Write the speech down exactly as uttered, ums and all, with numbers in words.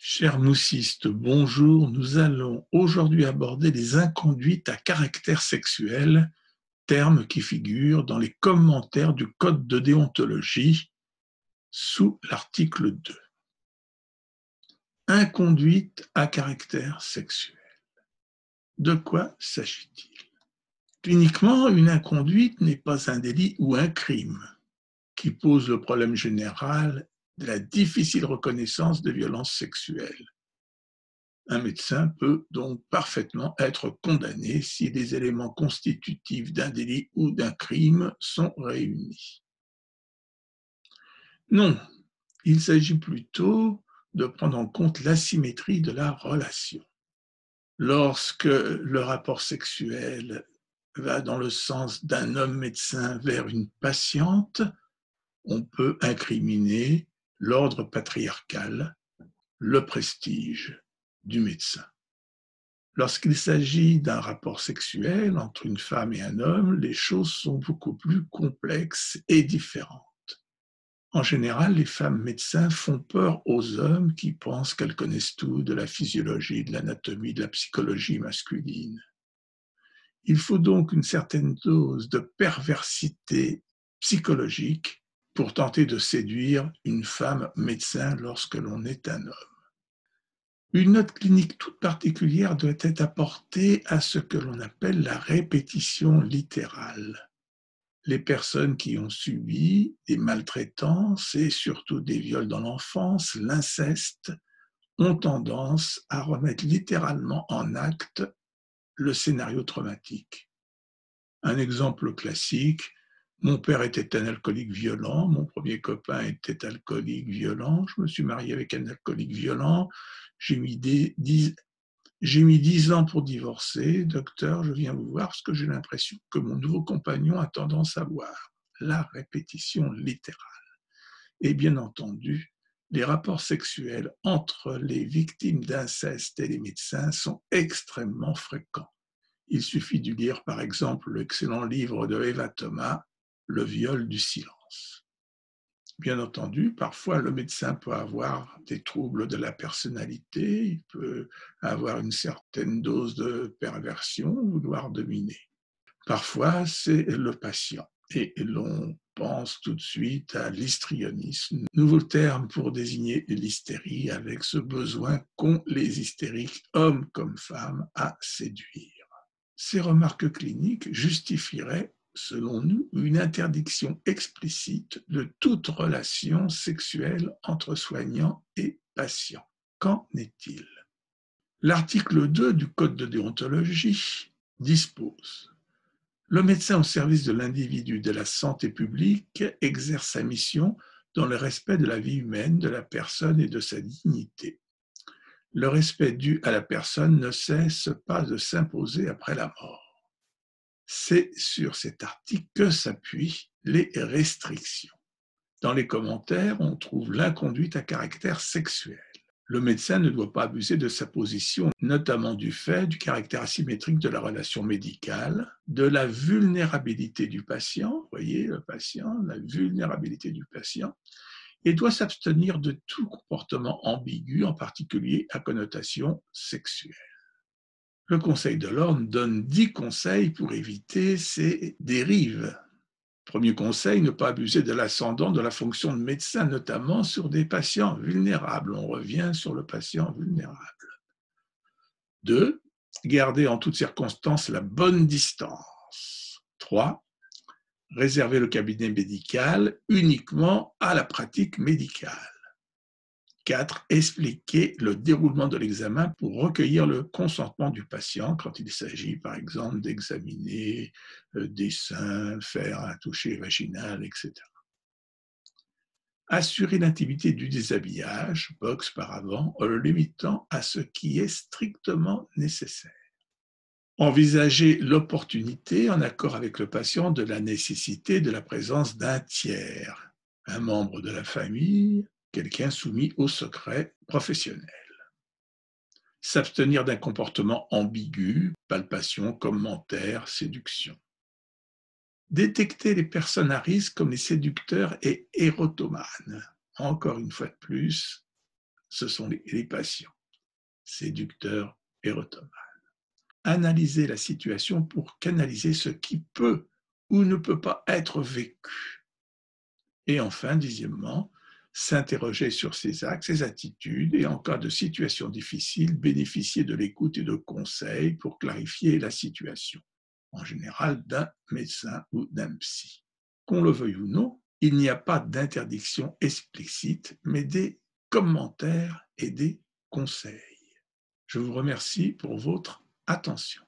Chers moussistes, bonjour. Nous allons aujourd'hui aborder les inconduites à caractère sexuel, terme qui figure dans les commentaires du Code de déontologie sous l'article deux. Inconduite à caractère sexuel. De quoi s'agit-il? Cliniquement, une inconduite n'est pas un délit ou un crime qui pose le problème général de la difficile reconnaissance de violences sexuelles. Un médecin peut donc parfaitement être condamné si les éléments constitutifs d'un délit ou d'un crime sont réunis. Non, il s'agit plutôt de prendre en compte l'asymétrie de la relation. Lorsque le rapport sexuel va dans le sens d'un homme médecin vers une patiente, on peut incriminer l'ordre patriarcal, le prestige du médecin. Lorsqu'il s'agit d'un rapport sexuel entre une femme et un homme, les choses sont beaucoup plus complexes et différentes. En général, les femmes médecins font peur aux hommes qui pensent qu'elles connaissent tout de la physiologie, de l'anatomie, de la psychologie masculine. Il faut donc une certaine dose de perversité psychologique pour tenter de séduire une femme médecin lorsque l'on est un homme. Une note clinique toute particulière doit être apportée à ce que l'on appelle la répétition littérale. Les personnes qui ont subi des maltraitances et surtout des viols dans l'enfance, l'inceste, ont tendance à remettre littéralement en acte le scénario traumatique. Un exemple classique, mon père était un alcoolique violent, mon premier copain était alcoolique violent, je me suis marié avec un alcoolique violent, j'ai mis, des, dix, j'ai mis dix ans pour divorcer, docteur, je viens vous voir parce que j'ai l'impression que mon nouveau compagnon a tendance à boire. La répétition littérale. Et bien entendu, les rapports sexuels entre les victimes d'inceste et les médecins sont extrêmement fréquents. Il suffit de lire par exemple l'excellent livre de Eva Thomas, Le viol du silence. Bien entendu, parfois le médecin peut avoir des troubles de la personnalité, il peut avoir une certaine dose de perversion, vouloir dominer. Parfois, c'est le patient et l'on pense tout de suite à l'histrionisme, nouveau terme pour désigner l'hystérie avec ce besoin qu'ont les hystériques, hommes comme femmes, à séduire. Ces remarques cliniques justifieraient, selon nous, une interdiction explicite de toute relation sexuelle entre soignants et patients. Qu'en est-il? L'article deux du Code de déontologie dispose: le médecin au service de l'individu de la santé publique exerce sa mission dans le respect de la vie humaine, de la personne et de sa dignité. Le respect dû à la personne ne cesse pas de s'imposer après la mort. C'est sur cet article que s'appuient les restrictions. Dans les commentaires, on trouve l'inconduite à caractère sexuel. Le médecin ne doit pas abuser de sa position, notamment du fait du caractère asymétrique de la relation médicale, de la vulnérabilité du patient, vous voyez, le patient, la vulnérabilité du patient, et doit s'abstenir de tout comportement ambigu, en particulier à connotation sexuelle. Le Conseil de l'Ordre donne dix conseils pour éviter ces dérives. Premier conseil, ne pas abuser de l'ascendant de la fonction de médecin, notamment sur des patients vulnérables. On revient sur le patient vulnérable. Deux, garder en toutes circonstances la bonne distance. Trois, réserver le cabinet médical uniquement à la pratique médicale. Quatre, expliquer le déroulement de l'examen pour recueillir le consentement du patient quand il s'agit, par exemple, d'examiner des seins, faire un toucher vaginal, et cetera. Assurer l'intimité du déshabillage, box par avant, en le limitant à ce qui est strictement nécessaire. Envisager l'opportunité, en accord avec le patient, de la nécessité de la présence d'un tiers, un membre de la famille, quelqu'un soumis au secret professionnel. S'abstenir d'un comportement ambigu, palpation, commentaire, séduction. Détecter les personnes à risque comme les séducteurs et érotomanes. Encore une fois de plus, ce sont les, les patients, séducteurs et retomanes. Analyser la situation pour canaliser ce qui peut ou ne peut pas être vécu. Et enfin, dixièmement, s'interroger sur ses actes, ses attitudes et en cas de situation difficile, bénéficier de l'écoute et de conseils pour clarifier la situation, en général d'un médecin ou d'un psy. Qu'on le veuille ou non, il n'y a pas d'interdiction explicite, mais des commentaires et des conseils. Je vous remercie pour votre attention.